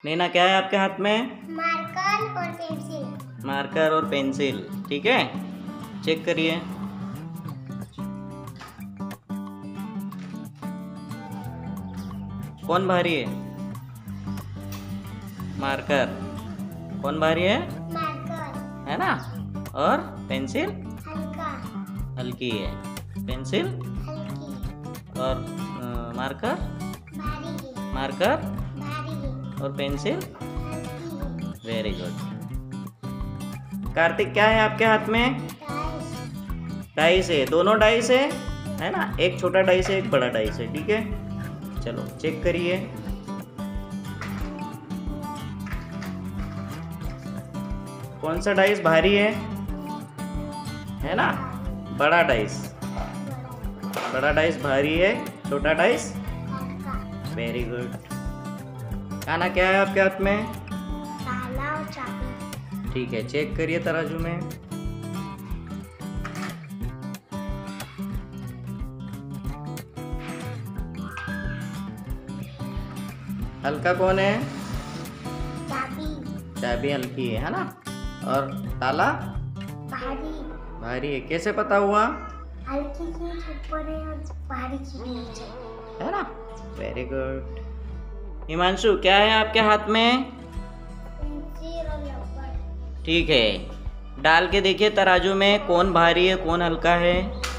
नैना क्या है आपके हाथ में? मार्कर और पेंसिल। मार्कर और पेंसिल, ठीक है। चेक करिए। कौन भारी है? मार्कर। कौन भारी है? मार्कर है ना। और पेंसिल हल्का, हल्की है। पेंसिल हल्की, और मार्कर भारी है, मार्कर भारी है, और पेंसिल। हल्की है। Very good. कार्तिक क्या है आपके हाथ में? डाइस, डाइस है। दोनों डाइस है ना। एक छोटा डाइस है, एक बड़ा डाइस है, ठीक है। चलो चेक करिए। कौन सा डाइस भारी है ना। बड़ा डाइस। बड़ा डाइस भारी है, छोटा डाइस हल्का। Very good. खाना क्या है आपके हाथ में? ताला और चाबी। ठीक है, चेक करिए तराजू में। हल्का कौन है? चाबी चाबी हल्की है ना। और ताला भारी, भारी है। कैसे पता हुआ? हल्की चीज ऊपर है और भारी चीज नीचे। है ना। Very good. हिमांशु क्या है आपके हाथ में? पेंसिल और रबर। ठीक है, डाल के देखिए तराजू में कौन भारी है कौन हल्का है।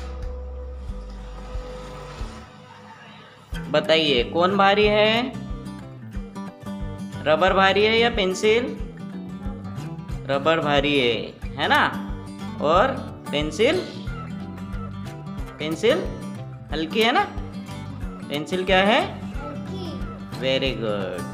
बताइए कौन भारी है? रबर भारी है या पेंसिल? रबर भारी है ना। और पेंसिल हल्की है ना। पेंसिल क्या है? हल्की। Very good.